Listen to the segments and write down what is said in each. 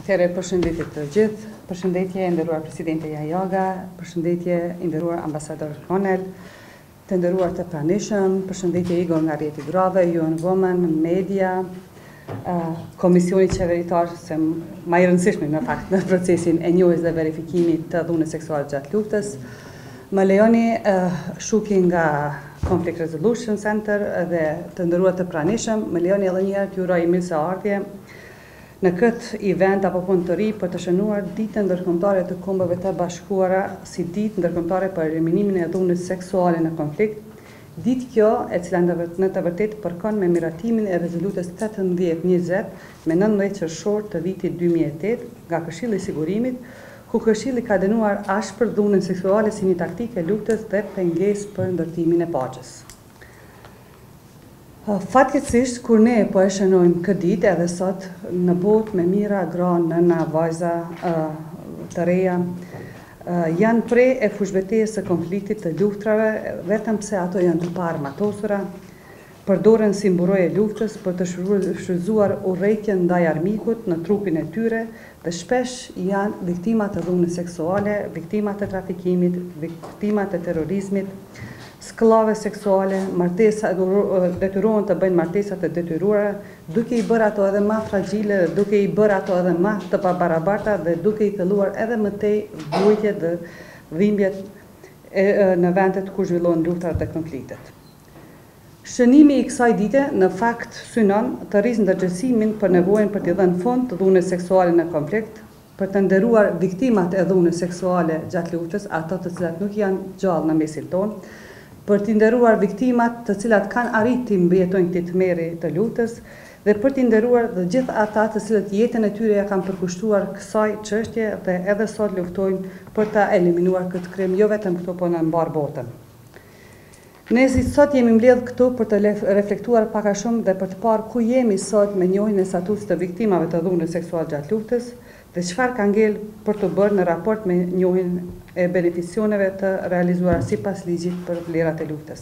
Atëherë përshëndetje të gjithë, përshëndetje e nderuar Presidente Jajaga, përshëndetje i nderuar Ambasador Konel, të nderuar të pranishëm, përshëndetje Igor nga Rjeti Grave, UN Women, media, Komisioni Qeveritar, se ma i rëndësishme në fakt në procesin e njohjes dhe verifikimit të dhunës seksuale gjatë luftës. Më lejoni Shuki nga Conflict Resolution Center dhe të nderuar të pranishëm, më lejoni edhe një herë t'ju uroj mirëseardhje në këtë event apo punë të ri për të shënuar ditën ndërkombëtare të Kombeve të Bashkuara si ditë ndërkombëtare për eliminimin e dhunës seksuale në konflikt. Ditë kjo, e cila në të vërtetë përkon me miratimin e rezolutës 1820 me 19 qershor të vitit 2008 nga Këshilli i Sigurimit, ku Këshilli ka dënuar ashpër dhunën seksuale si një taktikë e luftës dhe pengesë për ndërtimin e paqes. Fatkeqësisht, kur ne po e shënojmë këtë ditë edhe sot në botë me mira, gra, nëna, vajza të reja, janë prej e fushbetejës së konfliktit të luftrave, vetëm pse ato janë të parë matosura, përdoren si mburojë e luftës për të shfrytzuar urrejtjen ndaj armikut në trupin e tyre dhe shpesh janë viktima të dhunës seksuale, viktima të trafikimit, viktima të terrorizmit, skllave seksuale, detyrohen të bëjnë martesa të detyruara, duke i bërë ato edhe më fragjile, duke i bërë ato edhe më të pabarabarta dhe duke i thelluar edhe më tej vujtjet dhe dhimbjet në vendet ku zhvillohen luftrat dhe konfliktet. Shënimi i kësaj dite në fakt synon të rrisë ndërgjegjësimin për nevojën për t'i dhënë fund të dhunës seksuale në konflikt, për të nderuar viktimat e dhunës seksuale gjatë luftës, ato të cilat nuk janë gjallë në mesin tonë, për t'i nderuar viktimat të cilat kanë arritur të mbijetojnë këtë tmerri të luftës dhe për t'i nderuar dhe gjithë ata të cilët jetën e tyre ja kanë përkushtuar kësaj çështje dhe edhe sot luftojnë për ta eliminuar këtë krim, jo vetëm këtu po në mbar botën. Ne sot jemi mbledhur këtu për të reflektuar pak a shumë dhe për të parë ku jemi sot me njohjen e statusit të viktimave të dhunës seksuale gjatë luftës dhe çfarë ka ngel për të bërë në raport me njohjen e beneficioneve të realizuara sipas ligjit për vlerat e luftës.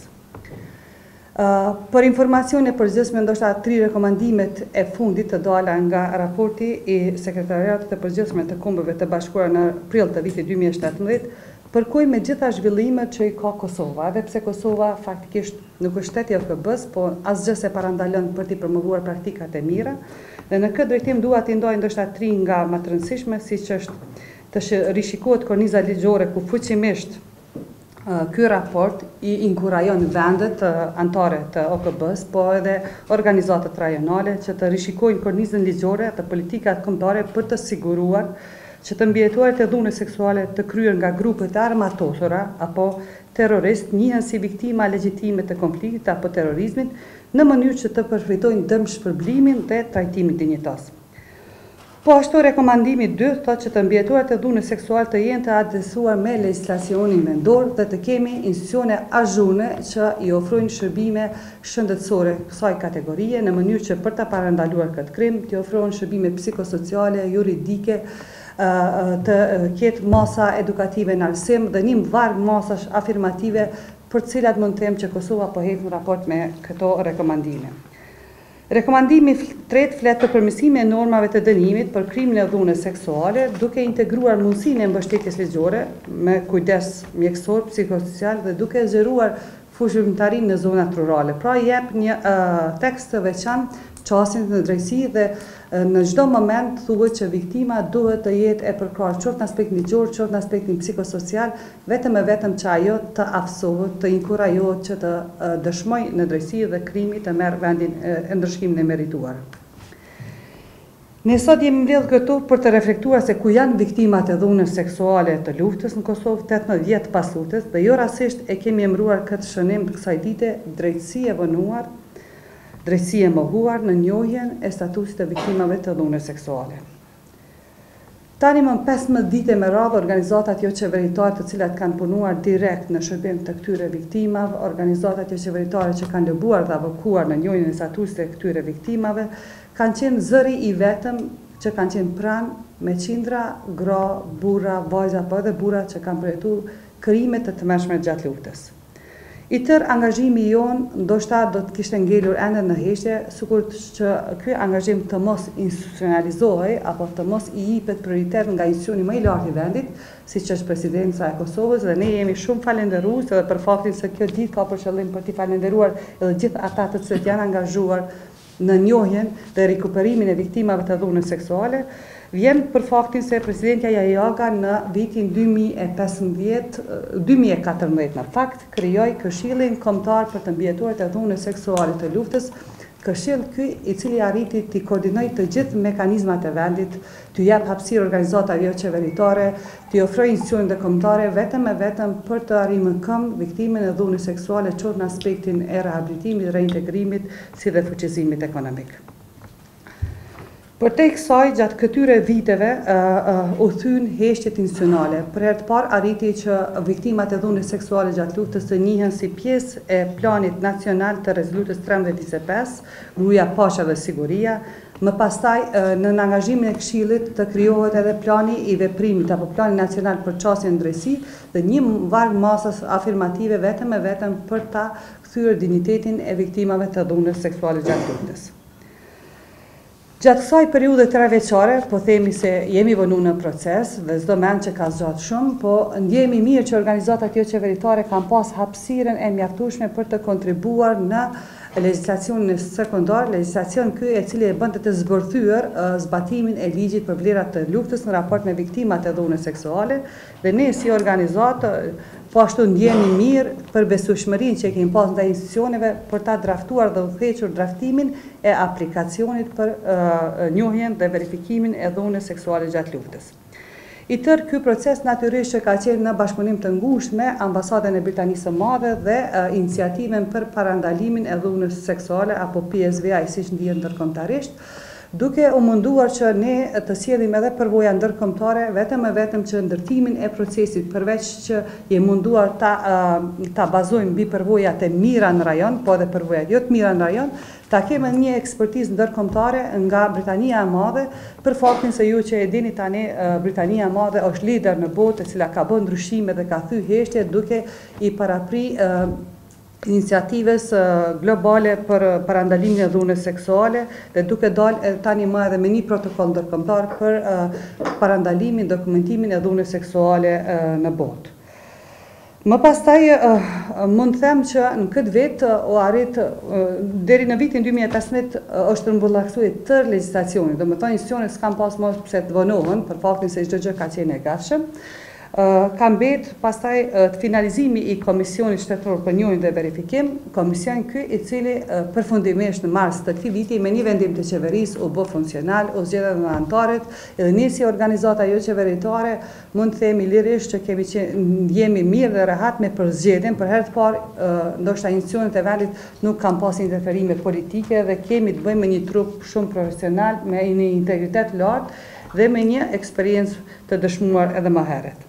Për informacione përgjithshme, ndoshta 3 rekomandimet e fundit të dala nga raporti i Sekretariatit të Përgjithshme të Kombeve të Bashkuara në prill të vitit 2017, përkuj me gjitha zhvillimet që i ka Kosova, edhe pse Kosova faktikisht nuk është shteti i OKB-s, po asgjë se parandalon për t'i promovuar praktikat e mira, dhe në këtë drejtim dua t'i ndaj ndoshta 3 nga më të rëndësishme, siç është të rishikohet korniza ligjore ku fuqimisht ky raport i inkurajon vendet anëtare të OKB-s, po edhe organizatat rajonale që të rishikojnë kornizën ligjore të politikat kombëtare për të siguruar që të mbijetuarit e dhunës seksuale të kryer nga grupet e armatosura apo terrorist njihen si viktima legjitime të konfliktit apo terrorizmit në mënyrë që të përfitojnë dëmshpërblimin dhe trajtimin dinjitos. Po ashtu rekomandimi 2 thotë që të mbijetuarit e dhunës seksuale të jenë të adresuar me legjislacionin vendor dhe të kemi institucione azhurme që i ofrojnë shërbime shëndetësore kësaj kategorie në mënyrë që për ta parandaluar këtë krim t'i ofrohen shërbime psikosociale, juridike, të ketë masa edukative në arsim dhe një varg masash afirmative për cilat mund të them që Kosova po hedh në raport me këto rekomandime. Rekomandimi 3 flet për përmirësimin e normave të dënimit për krimin e dhunës seksuale, duke integruar mundësinë e mbështetjes ligjore me kujdes mjekësor, psikosocial dhe duke zgjeruar fushimtarinë në zonat rurale. Pra jep një tekst të veçantë çastin në drejtësi dhe në çdo moment thuhet që viktima duhet të jetë e përkrahur qoftë në aspektin ligjor, qoftë në aspektin psikosocial, vetëm që ajo të aftësohet, të inkurajohet që të dëshmojë në drejtësi dhe krimi të merr vendin e ndryshimit e merituar. Ne sot jemi mbledhur këtu për të reflektuar se ku janë viktimat e dhunës seksuale të luftës në Kosovë 18 vjet pas luftës dhe jo rastësisht e kemi emëruar këtë shënim të kësaj dite drejtësi e vonuar, drejtësi e mohuar në njohjen e statusit të viktimave të dhunës seksuale. Tani më 15 dite me radhë organizatat jo qeveritare të cilat kanë punuar direkt në shërbim të këtyre viktimave, organizatat jo qeveritare që kanë lëbuar dhe avokuar në njohjen e statusit të këtyre viktimave, kanë qenë zëri i vetëm që kanë qenë pranë me qindra, gra, burra, vajza, po edhe burra që kanë përjetuar krime të tmerrshme gjatë luftës. I tërë angazhimi jonë ndoshta do të kishte ngelur ende në heshtje, sikur që ky angazhim të mos institucionalizohej apo të mos i jepet prioritet nga institucioni më i lartë i vendit, siç është Presidenca e Kosovës, dhe ne jemi shumë falendërues edhe për faktin se kjo ditë ka për qëllim për t'i falendëruar edhe gjithë ata të cilët janë angazhuar në njohjen dhe rikuperimin e viktimave të dhunës seksuale. Vjen për faktin se Presidentja Jajaga në vitin 2014 në fakt krijoi Këshillin Kombëtar për të mbijetuarit e dhunës seksuale të luftës, këshill ky i cili arriti të koordinojë të gjithë mekanizmat e vendit, të jap hapësirë organizatave jo qeveritare, të ofrojë institucioneve kombëtare vetëm për të arritur në këmbë viktimën e dhunës seksuale qoftë në aspektin e rehabilitimit, reintegrimit, si dhe fuqizimit ekonomik. Për te kësaj, gjatë këtyre viteve, u thyn heshtjet institucionale. Për herë të parë arriti që viktimat e dhunës seksuale gjatë luftës të njihen si pjesë e planit nacional të rezolutës 1325, gruaja paqja dhe siguria. Më pastaj, në angazhimin e Këshillit të krijohet edhe plani i veprimit apo plani nacional për çështjen e drejtësisë dhe një varg masës afirmative vetëm për ta kthyer dinjitetin e viktimave të dhunës seksuale gjatë luftës. Gjatë kësaj periudhe 3 vjeçare, po themi se jemi vënë në proces dhe çdo mend që ka zgjatur shumë, po ndjehemi mirë që organizatat jo qeveritare kanë pas hapësirën e mjaftueshme për të kontribuar në legjislacionin sekondar, legjislacion ky e cili e bënte të zbërthyer zbatimin e ligjit për vlerat të luftës në raport me viktimat e dhunës seksuale, dhe ne si organizatë po ashtu ndjehemi mirë për besueshmërinë që kemi pas ndaj institucioneve për ta draftuar dhe udhëhequr draftimin e aplikacionit për njohjen dhe verifikimin e dhunës seksuale gjatë luftës. I tërë ky proces natyrisht që ka qenë në bashkëpunim të ngushtë me ambasadën e Britanisë së Madhe dhe iniciativën për parandalimin e dhunës seksuale apo PSVI siç ndihet ndërkombëtarisht, duke u munduar që ne të sjellim edhe përvoja ndërkombëtare vetëm që ndërtimin e procesit, përveç që je munduar ta bazojmë mbi përvojat e mira në rajon, po edhe përvojat jo të mira në rajon, ta kemi një ekspertizë ndërkombëtare nga Britania e Madhe, për faktin se ju që e dini tani Britania e Madhe është lider në botë, e cila ka bërë ndryshime dhe ka thyer heshtje duke i parapri iniciativës globale për parandalimin e dhunës seksuale dhe duke dalë tani më edhe me një protokoll ndërkombëtar për parandalimin, dokumentimin e dhunës seksuale në botë. Më pastaj mund të them që në këtë vit u arrit deri në vitin 2015 është rrumbullaksuar tërë legjislacioni, domethënë institucionet s'kan pas më pse të vonohen për faktin se çdo gjë ka qenë e gatshëm. Ka mbet pastaj të finalizimi i Komisionit Shtetëror për Njohjen dhe Verifikim, komision ky i cili përfundimisht në mars të këtij viti me një vendim të qeverisë u bë funksional, u zgjedhën dhe anëtarët, edhe ne si organizata jo qeveritare mund të themi lirisht që jemi mirë dhe rehat me përzgjedhjen. Për herë të parë ndoshta institucionet e vendit nuk kanë pas interferime politike dhe kemi të bëjmë me një trup shumë profesional, me një integritet lartë dhe me një eksperiencë të dëshmuar edhe më herët.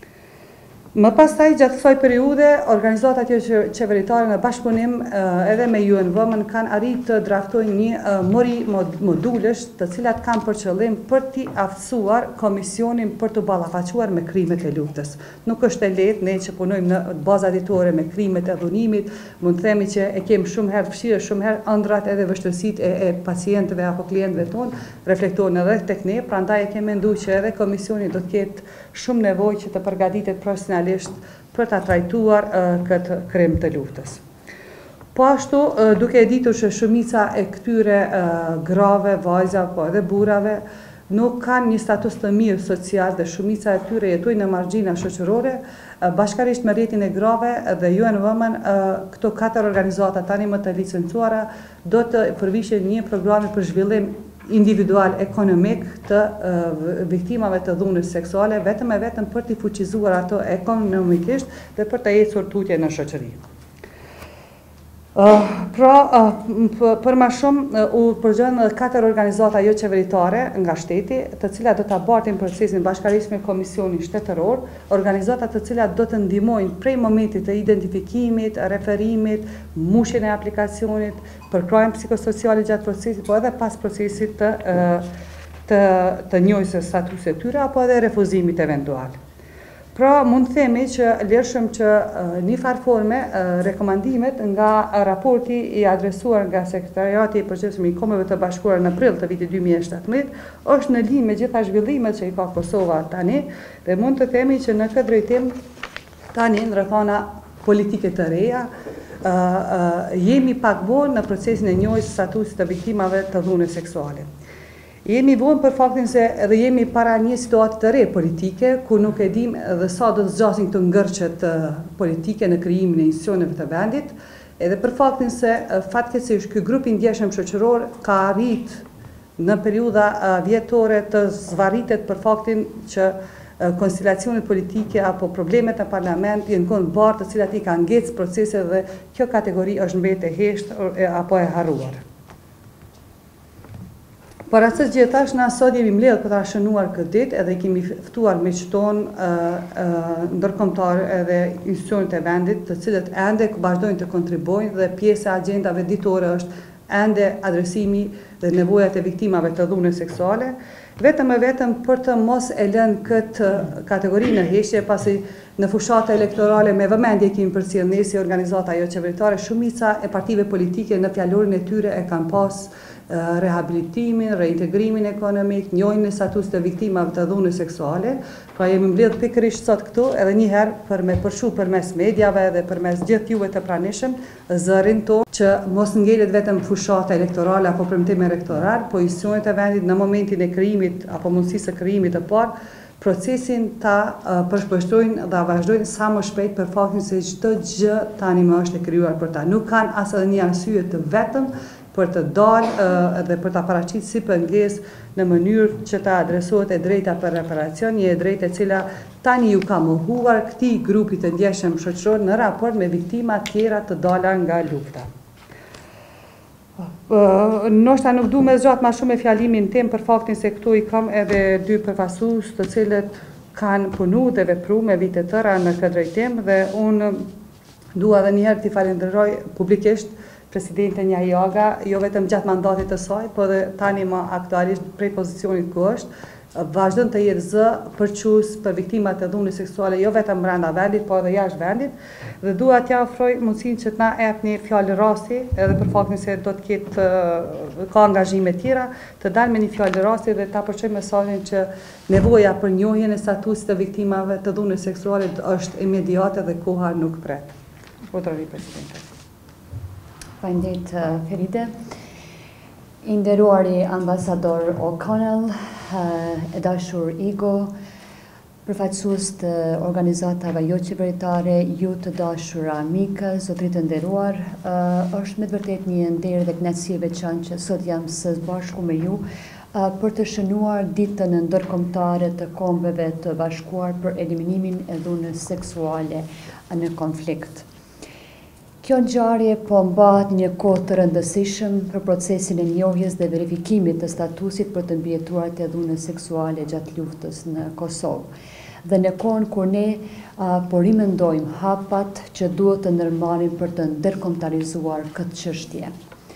Më pastaj gjatë kësaj periudhe, organizatat jo qeveritare në bashkëpunim edhe me UN Women kanë arritur të draftojnë një mori modulesh të cilat kanë për qëllim për t'i aftësuar komisionin për të ballafaquar me krimet e luftës. Nuk është e lehtë, ne që punojmë në baza ditore me krimet e dhunimit, mund të themi që e kemi shumë herë vështirë, shumë herë ëndrat edhe vështirësitë e pacientëve apo klientëve tonë reflektohen edhe tek ne, prandaj e kemi menduar që edhe komisioni do të ketë shumë nevojë që të përgatitet profesionalisht për ta trajtuar këtë krim të luftës. Po ashtu, duke e ditur që shumica e këtyre grave, vajza, po edhe burrave, nuk kanë një status të mirë social dhe shumica e tyre jetojnë në margjina shoqërore, bashkërisht me rrjetin e grave dhe UN Women, këto 4 organizata tani më të licencuara do të përvishin një program për zhvillim individual ekonomik të viktimave të dhunës seksuale, vetëm për t'i fuqizuar ato ekonomikisht dhe për të ecur tutje në shoqëri. Për më shumë u përgjigjen 4 organizata jo qeveritare nga shteti, të cilat do ta bartin procesin bashkërisht me Komisionin Shtetëror, organizata të cilat do të ndihmojnë prej momentit të identifikimit, referimit, mbushjen e aplikacionit, përkrajën psikosociale gjatë procesit, po edhe pas procesit të njohjes së statusit të tyre apo edhe refuzimit eventual. Pra mund të themi që lirshëm që një farë forme rekomandimet nga raporti i adresuar nga Sekretariati i Përgjithshëm i Kombeve të Bashkuara në prill të vitit 2017 është në linjë me gjitha zhvillimet që i ka Kosova tani dhe mund të themi që në këtë drejtim tani në rrethana politike të reja jemi pak vonë në procesin e njohjes së statusit të viktimave të dhunës seksuale. Jemi vonë për faktin se edhe jemi para një situatë të re politike, ku nuk e dim dhe sa do të zgjasin këto ngërçet politike në krijimin e institucioneve të vendit, edhe për faktin se fatkeqësisht ky grup i ndjeshëm shoqëror ka arrit në periudha vjetore të zvarritet për faktin që konstelacionet politike apo problemet në parlament janë kënd barë të cilat i kanë ngecë procese dhe kjo kategori është mbetë e heshtë apo e harruar. Por asës gjithash na sot jemi mbledhur për ta shënuar këtë ditë edhe kemi ftuar miqton ndërkombëtar edhe institucionet e vendit, të cilët ende vazhdojnë të kontribuojnë dhe pjesë e agjendave ditore është ende adresimi dhe nevojat e viktimave të dhunës seksuale, vetëm e vetëm për të mos e lënë këtë kategori në heshje, pasi në fushat elektorale me vëmendje kemi përcjell ne si organizata jo qeveritare, shumica e partive politike në fjalorin e tyre e kanë pas rehabilitimin, reintegrimin ekonomik, njohjen e statusit të viktimave të dhunës seksuale. Pra jemi mbledhur pikërisht sot këtu edhe një herë për me përshu përmes mediave dhe përmes gjithë juve të pranishëm zërin tonë që mos ngelet vetëm fushata elektorale apo premtimi elektoral, po institucionet e vendit në momentin e krijimit apo mundësisë së krijimit të parë procesin ta përshpeshtojnë dhe vazhdojnë sa më shpejt për faktin se çdo gjë tani më është e krijuar për ta. Nuk kanë as edhe një arsye të vetëm për të dalë dhe për të paraqitur si pengesë në mënyrë që ta adresohet e drejta për reparacion, një e drejtë e cila tani ju ka mohuar këtij grupi të ndjeshëm shoqëror në raport me viktima tjera të dala nga lufta. Ndoshta nuk du me zgjat ma shumë me fjalimin tim për faktin se këtu i kam edhe dy përfaqësues të cilët kanë punu dhe vepru me vite tëra në këtë drejtim dhe unë dua edhe një herë t'i falenderoj publikisht Presidenten Njajaga, jo vetëm gjatë mandatit të saj, po dhe tani më aktualisht prej pozicionit ku është, vazhdon të jetë zë përquës për viktimat e dhunës seksuale, jo vetëm brenda vendit, po edhe jashtë vendit, dhe dua t'ja ofroj mundësinë që t'na jep një fjalë rasti, edhe për faktin se do të ketë ka angazhime tjera, të dalë me një fjalë rasti dhe ta përçoj mesazhin që nevoja për njohjen e statusit të viktimave të dhunës seksuale është imediate dhe koha nuk pret. Otrori Presidente. Faleminderit Feride. I nderuari ambasador O'Connell, e dashur Igo, përfaqësues të organizatave jo qeveritare, ju të dashura mikë, zotërit të nderuar, është me të vërtet një nder dhe kënaqësi e veçantë që sot jam së bashku me ju për të shënuar ditën ndërkombëtare të Kombeve të Bashkuar për eliminimin e dhunës seksuale në konflikt. Kjo ngjarje po mbahet një kohë të rëndësishëm për procesin e njohjes dhe verifikimit të statusit për të mbijetuarit e dhunës seksuale gjatë luftës në Kosovë. Dhe në kohën kur ne po rimendojmë hapat që duhet të ndërmarrim për të ndërkombëtarizuar këtë çështje.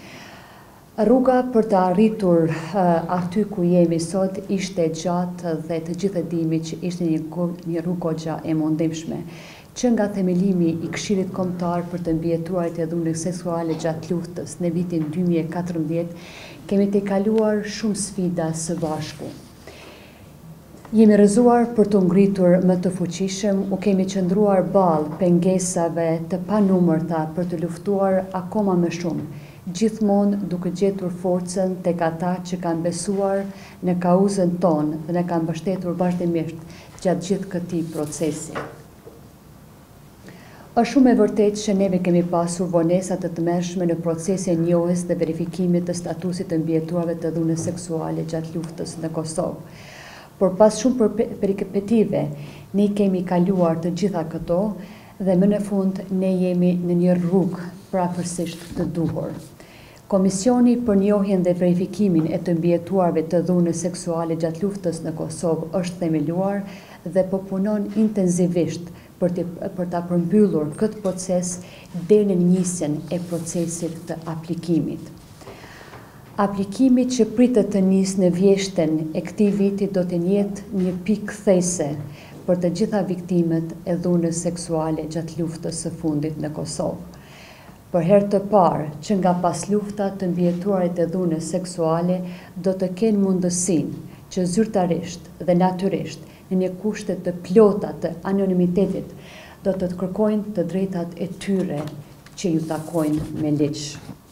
Rruga për të arritur aty ku jemi sot ishte gjatë dhe të gjithë e dimi që ishte një rrugë goxha e mundimshme, që nga themelimi i Këshillit Kombëtar për të mbijetuarit e dhunës seksuale gjatë luftës në vitin 2014 kemi të kaluar shumë sfida së bashku. Jemi rrëzuar për të ngritur më të fuqishëm, u kemi qëndruar balë pengesave të panumërta për të luftuar akoma më shumë, gjithmonë duke gjetur forcën tek ata që kanë besuar në kauzën tonë dhe në kanë mbështetur vazhdimisht gjatë gjithë këtij procesi. Është shumë e vërtetë që neve kemi pasur vonesa të tmerrshme në procesin e njohjes dhe verifikimit të statusit të mbijetuarve të dhunës seksuale gjatë luftës në Kosovë. Por pas shumë peripetive, ne kemi kaluar të gjitha këto dhe më në fund ne jemi në një rrugë prapërsisht të duhur. Komisioni për njohjen dhe verifikimin e të mbijetuarve të dhunës seksuale gjatë luftës në Kosovë është themeluar dhe po punon intensivisht për ta përmbyllur këtë proces deri në nisjen e procesit të aplikimit. Aplikimi që pritet të nisë në vjeshtën e këtij viti do të jetë një pikë kthese për të gjitha viktimet e dhunës seksuale gjatë luftës së fundit në Kosovë. Për herë të parë që nga pas lufta të mbijetuarit e dhunës seksuale do të kenë mundësinë që zyrtarisht dhe natyrisht në një kushte të plota të anonimitetit do të kërkojnë të drejtat e tyre që ju takojnë me ligj.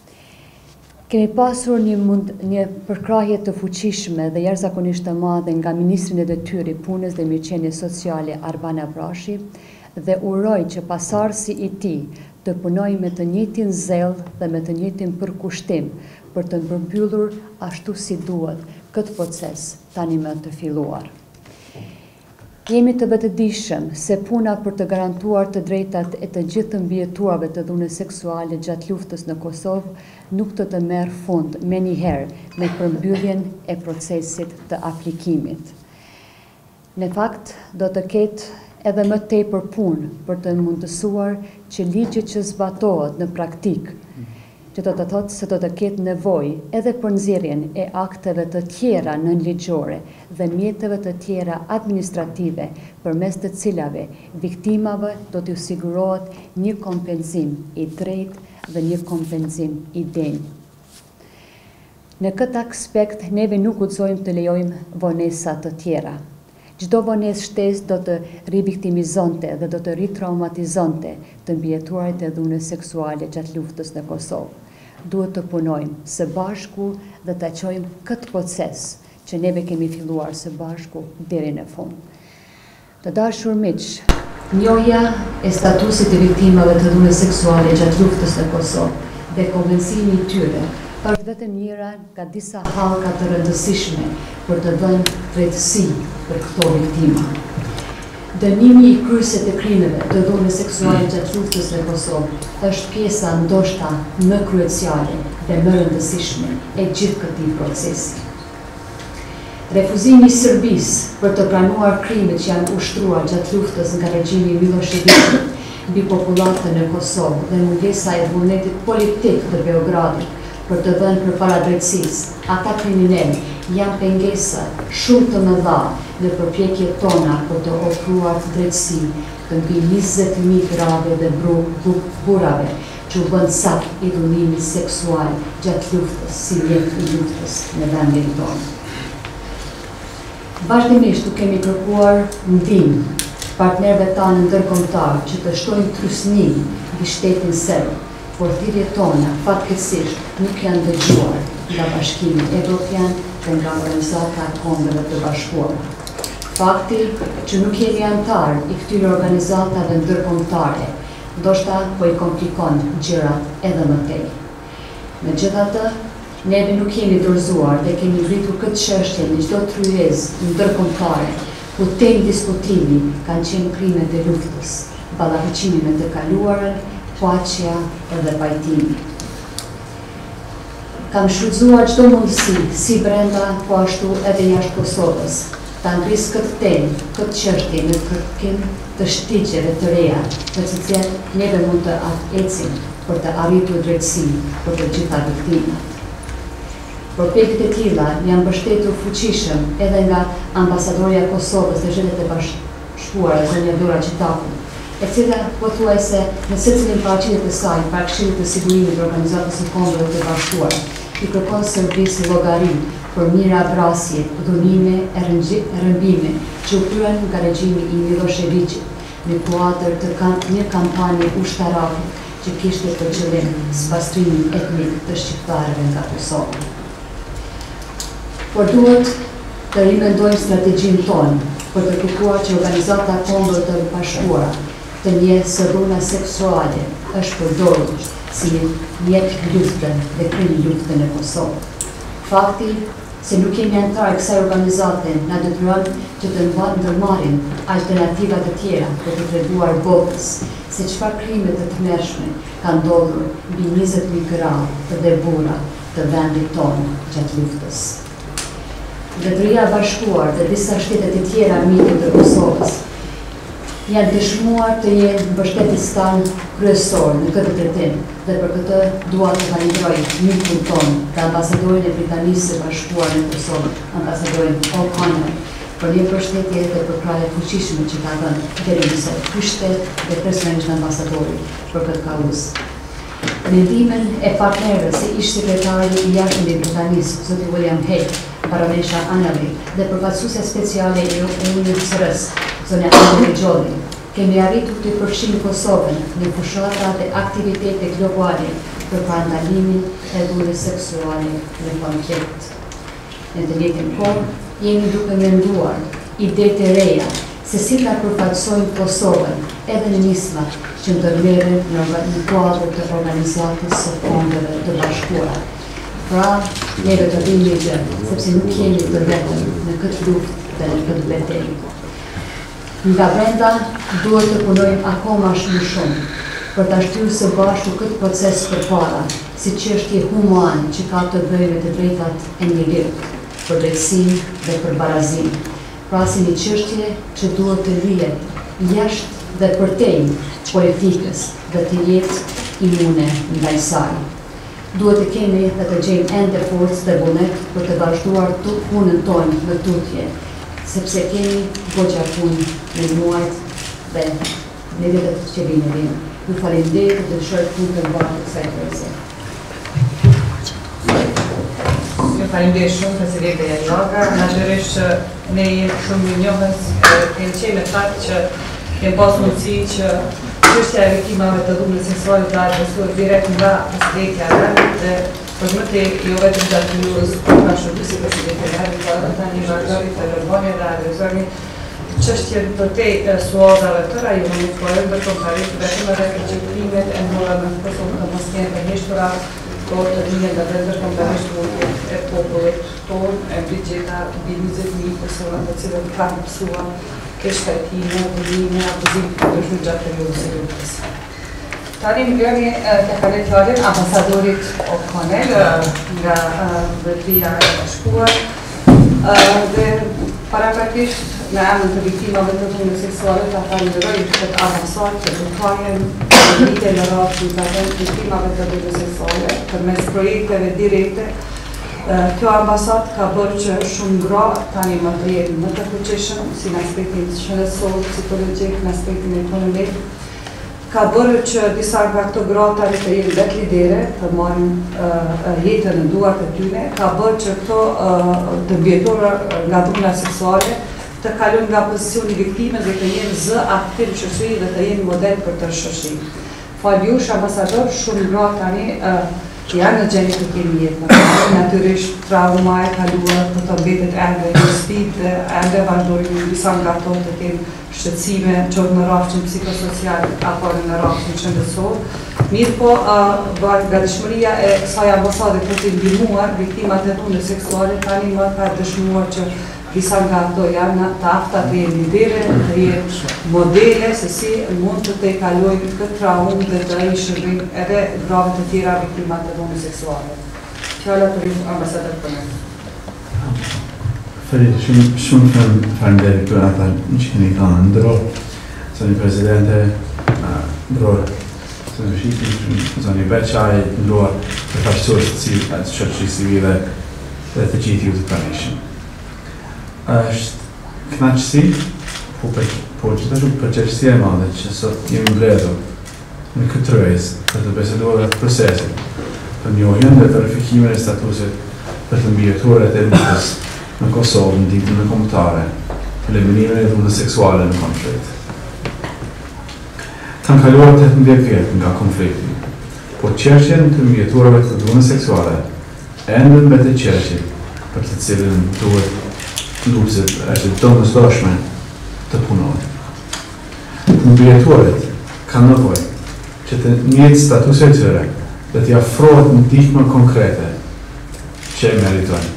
Kemi pasur një përkrahje të fuqishme dhe jashtëzakonisht të madhe nga Ministri i Detyrës, Punës dhe Mirëqenies Sociale Arbana Brashi dhe uroj që pasardhësi i tij të punojë me të njëjtin zell dhe me të njëjtin përkushtim për të përmbyllur ashtu si duhet këtë proces tani më të filluar. Jemi të vetëdijshëm se puna për të garantuar të drejtat e të gjithë të mbijetuarve të dhunës seksuale gjatë luftës në Kosovë nuk të merr fund menjëherë me përmbylljen e procesit të aplikimit. Në fakt, do të ketë edhe më tepër punë për të mundësuar që ligji që zbatohet në praktik, që do të thotë se do të ketë nevojë edhe për nxjerrjen e akteve të tjera nënligjore dhe mjeteve të tjera administrative përmes të cilave viktimave do t'u sigurohet një kompenzim i drejtë dhe një kompenzim i denjë. Në këtë aspekt neve nuk guxojmë të lejojmë vonesa të tjera. Çdo vonesë shtesë do të riviktimizonte dhe do të ritraumatizonte të mbijetuarit e dhunës seksuale gjatë luftës në Kosovë. Duhet të punojmë së bashku dhe të çojmë këtë proces që neve kemi filluar së bashku deri në fund. Të dashur miq, njohja e statusit të viktimave të dhunës seksuale gjatë luftës në Kosovë dhe konvencioni i tyre është vetëm njëra nga disa hallka të rëndësishme për të dhënë drejtësi për këto viktima. Dënimi i kryesve të krimeve të dhunës seksuale gjatë luftës në Kosovë është pjesa ndoshta më kryesore dhe më rëndësishme e gjithë këtij procesi. Refuzimi i Serbisë për të pranuar krimet që janë ushtruar gjatë luftës nga regjimi Miloševićit mbi popullatën në Kosovë dhe mungesa e vullnetit politik të Beogradit për të dhënë përpara drejtësisë ata kriminalë janë pengesa shumë të mëdha në përpjekjet tona për të ofruar drejtësi të mbi 20.000 grave dhe burrave që u bën sak i dhunimit seksual gjatë luftës si mjet i luftës në vendin tonë. Vazhdimisht u kemi kërkuar ndihmë partnerëve tanë ndërkombëtar që të shtojnë trysni mbi shtetin serb, por thirrjet tona fatkeqësisht nuk janë dëgjuar nga Bashkimi Evropian dhe nga Organizata e Kombeve të Bashkuara. Fakti që nuk jemi antar i këtyre organizatave ndërkombëtare ndoshta po i komplikon gjërat edhe më tej. Megjithatë, neve nuk jemi dorëzuar dhe kemi ngritur këtë çështje në çdo tryezë ndërkombëtare ku temë diskutimi kanë qenë krimet e luftës, ballafaqimi me të kaluarën, paqja edhe pajtimi. Kam shfrytzuar çdo mundësi, si brenda, po ashtu edhe jashtë Kosovës, ta ngris këtë temë, këtë çështje në kërkim të shtyqjeve të reja, me të cilat neve mund të ecim për të arritur drejtësi për të gjitha viktimat. Përpjekjet e tilla janë mbështetur fuqishëm edhe nga ambasadorja e Kosovës në Shtetet e Bashkuara, zonja Dora Qitaku, e cila pothuajse në secilin paraqitet e saj para Këshillit të Sigurimit të Organizatës së Kombeve të Bashkuara, i kërkon Serbisë llogari për mira vrasje, dhunime e rrëmbime që u kryen nga regjimi i Miloševićit në kuadër të një kampanje ushtarake që kishte për qëllim spastrimin etnik të shqiptarëve nga Kosova. Por duhet të rimendojmë strategjinë tonë për të kërkuar që Organizata e Kombeve të Bashkuara të njeh se dhuna seksuale është përdorur si mjet lufte dhe kryen luftën në Kosovë. Fakti se nuk jemi antar e kësaj organizate na detyron që të ndërmarrim alternativa të tjera për të treguar botës se çfarë krime të tmerrshme kanë ndodhur mbi 20.000 gra dhe burra të vendit tonë gjatë luftës. Mbretëria e Bashkuar dhe disa shtete të tjera miqe të Kosovës janë dëshmuar të jenë mbështetës tanë kryesor në këtë drejtim dhe për këtë dua të falenderoj mikun tonë, të ambasadorin e Britanisë së Bashkuar në Kosovë, ambasadorin O'Connor, për një përshëndetje dhe për krahje fuqishme që ka dhënë deri në sot pushtet dhe personalisht ambasadorit për këtë kauzë. Mendimin e partnerëve se ish sekretari i jashtëm i Britanisë, zoti William Hague, baronesha Anneli, dhe përfaqësuesja speciale e UNHCR-s, zonja Angela Jolly, kemi arritur të përfshijmë Kosovën në fushata dhe aktivitete globale për parandalimin e dhunës seksuale në konflikt. Në të njëjtën kohë, jemi duke menduar ide të reja se si ta përfaqësojmë Kosovën edhe në nisma që ndërmerren në kuadër të organizatës së Kombeve të Bashkuara. Pra, neve të vini gjë, sepse nuk jemi të vetëm në këtë luftë dhe në këtë betejë. Nga brenda, duhet të punojmë akoma më shumë për ta shtyrë së bashku këtë proces përpara, si çështje humane që ka të bëjë me të drejtat e njerit, për drejtësinë dhe për barazinë. Pra si një çështje që duhet të lihet jashtë dhe përtej politikës dhe të jetë imune ndaj saj. Duhet të kemi dhe të gjejmë ende forcë dhe vullnet për të vazhduar punën tonë në tutje, sepse kemi goxha punë në muajt dhe në vitet që vinë. Ju falenderoj dhe dëshiroj punë të mbarë kësaj krize. Ju falenderoj shumë presidente Janaga, natyrisht që ne jemi shumë mirënjohës, kemi qenë me fakt që kemi pas mundësi që çështja e viktimave të dhunës seksuale të adresuar direkt nga presidentja Rami dhe për më të jo vetëm gjatë juës ka shumë si presidente Rami, por tani vazhdoi të lëvoni dhe adresoni çështjen të të suazave të rajonit, por edhe konkretisht vetëm edhe përgjigjimet e ndora në Kosovë të mos kenë të heshtura, por të vinë nga vetë kombinat e popullit tonë, e bigjeta mbi 20.000 persona të cilët kanë mësuar kështetime, vëllime, abuzim të ndryshme gjatë periudhës së luftës. Tani më vjen të kaloj fjalën ambasadorit O'Connell nga Mbretëria e Bashkuar dhe paraprakisht në emër të viktimave të dhunës seksuale ta falenderoj këtë ambasadë që dukajen lidhje në radhë të viktimave të dhunës seksuale përmes projekteve direkte. Kjo ambasadë ka bërë që shumë gra tani më të jenë më të fuqishëm si në aspektin shëndetësor, psikologjik, në aspektin ekonomik. Ka bërë që disa nga këto gra tani të jenë vetë lidere, të marrin jetën në duart e tyre. Ka bërë që këto të mbijetura nga dhuna seksuale të kalojnë nga pozicioni viktime dhe të jenë zë aktiv shoqëri dhe të jenë model për të shoqëri. Faljush ambasador, shumë gra tani janë në gjendje të kemi jetë, natyrisht trauma e kaluar, për të mbetet ende një sfidë dhe ende vazhdojnë disa nga ato të kemë shqetësime, qoftë në rrafshin psikosocial apo në rrafshin shëndetësor. Mirë po, nga dëshmëria e kësaj ambasade për të ndihmuar viktimat e dhunës seksuale, tani më ka dëshmuar që disa nga ato janë të afta të jenë lidere, të jenë modele se si mund të kalojnë këtë traumë dhe të shërbejnë edhe grave të tjera viktimat e dhunës seksuale. Fjala për ju ambasador O'Connell. Shumë falenderoj për ata që keni kanë ndro, zoni presidente, ndro, zoni Shqipin, zoni Beqaj, ndruar përfaqësues të shoqërisë civile dhe të gjithë ju të pranishëm. Është kënaqësi, po gjithashtu përgjegjësia e madhe që sot jemi mbledhur në këtë rrezë për të biseduar atë procesin për njohjen dhe verifikimin e statusit për të mbijetuarit e luftës në Kosovë në ditën e kombëtare për eliminimin e dhunës seksuale në konflikt. Kanë kaluar 18 vjet nga konflikti, por çështjen të mbijeturave të dhunës seksuale ende mbetet çështje për të cilën duhet luftet është domosdoshme të punojë. Mbijetuarit kanë nevojë që të njëjtë statuse e tyre dhe t'i afrohet ndihmë konkrete që e meritojnë.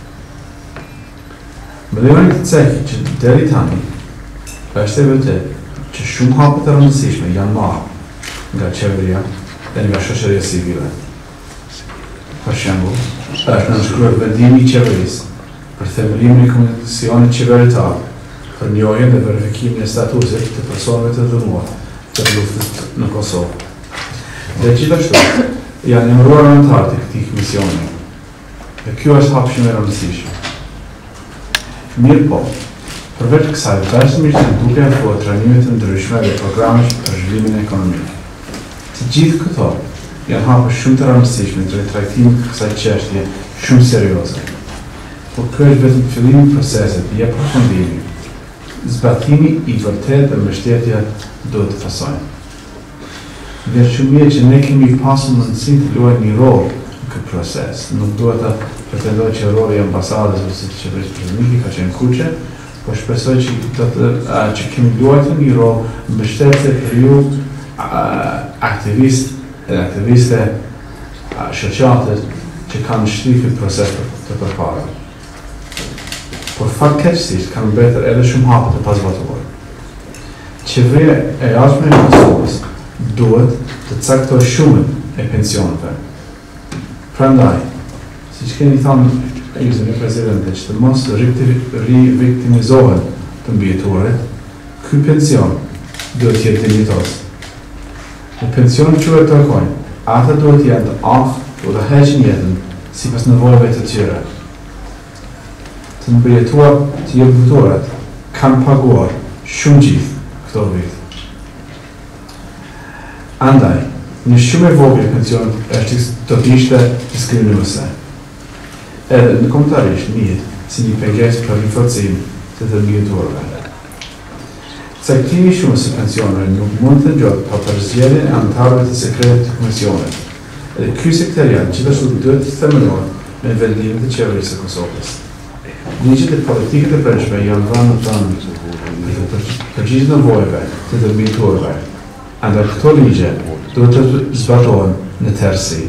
Mbledhja e këtij që deri tani është e vërtetë që shumë hapë të rëndësishme janë marrë nga qeveria dhe nga shoqëria civile. Për shembull, është nënshkruar vendimi i qeverisë për themelimin e komisionit qeveritar për njohjen dhe verifikimin e statusit të personave të dënuar të luftës në Kosovë. Dhe gjithashtu janë emëruar anëtarë të këtij komisioni. Dhe kjo është hap shumë e rëndësishëm. Mirë po, Përveç kësaj, vazhdimisht janë duke afruar trajnime të ndryshme dhe programe për zhvillimin ekonomik. Të gjithë këto janë hapë shumë të rëndësishme drejt trajtimit të kësaj çështje shumë serioze. Por ky është vetëm fillimi i procesit i përfundimit. Zbatimi i vërtetë dhe mbështetja duhet të fasojnë. Vjen shumë mirë që ne kemi pasur mundësinë të luajmë një rol në këtë proces. Nuk duhet të pretendoj që roli i ambasadës ose të qeverisë britanike ka qenë kuqe, por shpresoj që kemi luajtur një rol mbështetje për ju aktiviste shoqate që kanë shtypur këtë proces të përpara. Por fatkeqësisht kanë mbetur edhe shumë hapa të pazbatuar. Qeveria e jashtme e Kosovës duhet të caktojë shumën e pensioneve. Prandaj, siç keni thënë ju zënë presidente, që të mos riviktimizohen të mbijetuarit, ky pension duhet të jetë dinjitos. Në pension që e kërkojnë, ata duhet të jenë të aftë dhe heqin jetën sipas nevojave të tyre. Të mbijetuar të jetëtuarit kanë paguar shumë gjithë këto vite. Andaj, një shumë e vogël pension do të ishte diskriminuese. Edhe në kombëtarisht njihet si një pengesë për rinforcim të të mbijetuarve. Caktimi i shumës së pensioneve nuk mund të ndodhë pa përzgjedhjen e anëtarëve të sekretit të komisionit. Edhe ky sekretariat gjithashtu duhet të themelohet me vendimin e qeverisë së Kosovës. Ligjet e politikët e brendshme janë dhënë për të përgjigjur nevojave të të mbijetuarve. Andaj këto ligje duhet të zbatohen në tërësi.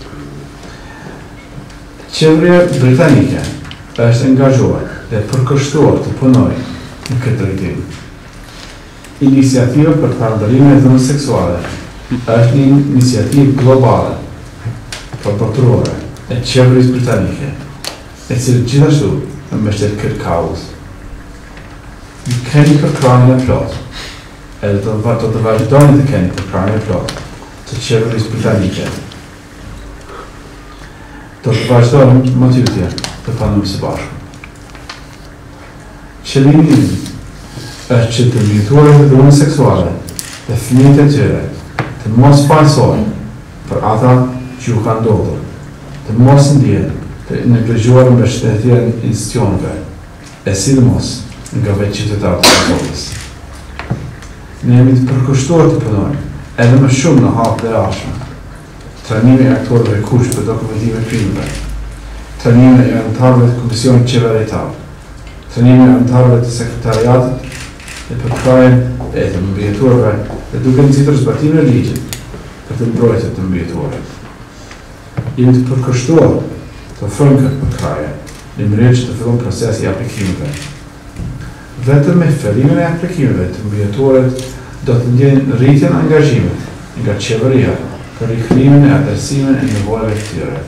Qeveria britanike është angazhuar dhe përkushtuar të punojë në këtë drejtim. Iniciativa për parandalimin e dhunës seksuale është një iniciativë globale përbotërore e qeverisë britanike, e cila gjithashtu mbështet këtë kauzë. Ju keni kërkënien e plotë, edhe do të vazhdoni të keni kërkënien e plotë të qeverisë britanike. Do të vazhdojmë më të jutje të punojmë së bashku. Qëllimi im është që të mbijetuarit e dhunës seksuale dhe fëmijët e tyre të mos pajsohen për ata që ju kanë ndodhur, të mos ndihen të neglizhuar mbështetjen e institucioneve, e sidomos nga vetë qytetarët e Kosovës. Ne jemi të përkushtuar të punojmë edhe më shumë në hapë dhe ashme. Trajnimi e aktorëve kush për dokumentime krimeve, trajnimi e anëtarëve të Komisionit Qeveritar, trajnimi e anëtarëve të sekretariatit dhe përkrajen e të mbijetuarve dhe duke nxitur zbatimin e ligjit për të mbrojtje të mbijetuarit. Jemi të përkushtuar të ofrojmë këtë përkraje në mënyrë që të fillon procesi i aplikimeve. Vetëm me fillimin e aplikimeve të mbijetuarit do të ndjejnë rritjen e angazhimit nga qeveria për rikthyimin e adresimin e nevojave të tyre.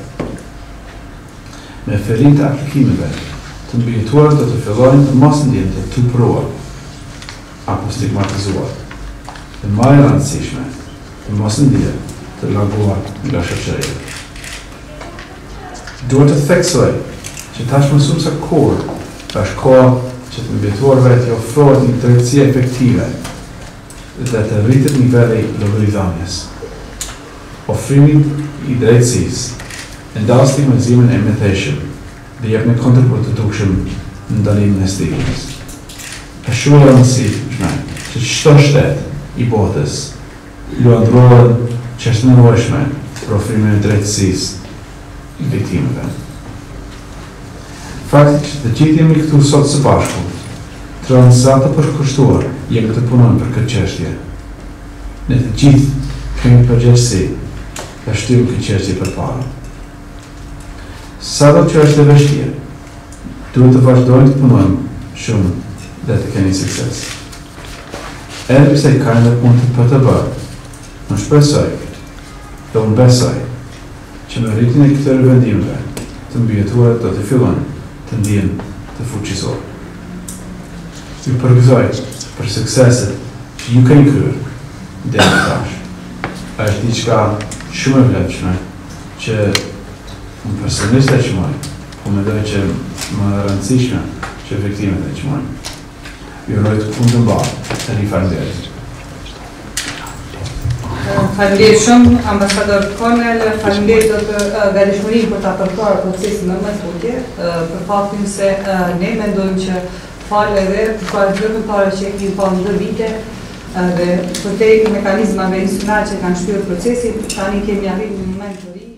Me fillim të aplikimeve, të mbijetuarit do të fillojnë të mos ndjehen të tupruar apo stigmatizuar. Dhe më e rëndësishme, të mos ndjehen të larguar nga shoqëria. Duhet të theksoj që tashmë më se kur është koha që të mbijetuarve të ofrohet një drejtësi efektive dhe të rritet niveli i llogaridhënies. Ofrimi i drejtësisë ndal stigmatizimin e mëtejshëm dhe jep një kontribut të dukshëm në ndalimin e stigmës. Është shumë e rëndësishme që çdo shtet i botës luan rolin që është nevojshme për ofrimin e drejtësisë i viktimeve. Faktikisht, të gjithë jemi këtu sot së bashku, të rëndësishme të përkushtuar jemi të punojmë për këtë çështje. Ne të gjithë kemi përgjegjësi të shtyjmë këtë çështje përpara. Sado që është e vështirë, duhet të vazhdojmë të punojmë shumë dhe të keni sukses. Edhe pse ka edhe punë për të bërë, unë shpresoj dhe unë besoj që me rritjen e këtyre vendimeve të mbijetuarit do të fillojnë të ndihen të fuqisor. Ju përgëzoj për sukseset që ju keni kryer deri tash. Është diçka shumë e vlefshme që unë personalisht e qmoj, po mendoj që më e rëndësishme që viktimet e qmojnë. Ju rojt punë të mbarë, e një faleminderit. Faleminderit shumë, ambasador Konel, faleminderit gatishmërinë për ta përkruar procesin në tutje, për faktin se ne mendojmë që falë edhe përkruar zyrtare që kemi pa në 2 vite dhe për te mekanizmave institucionale që kanë shtyr procesin, tani kemi arritur në moment të ri.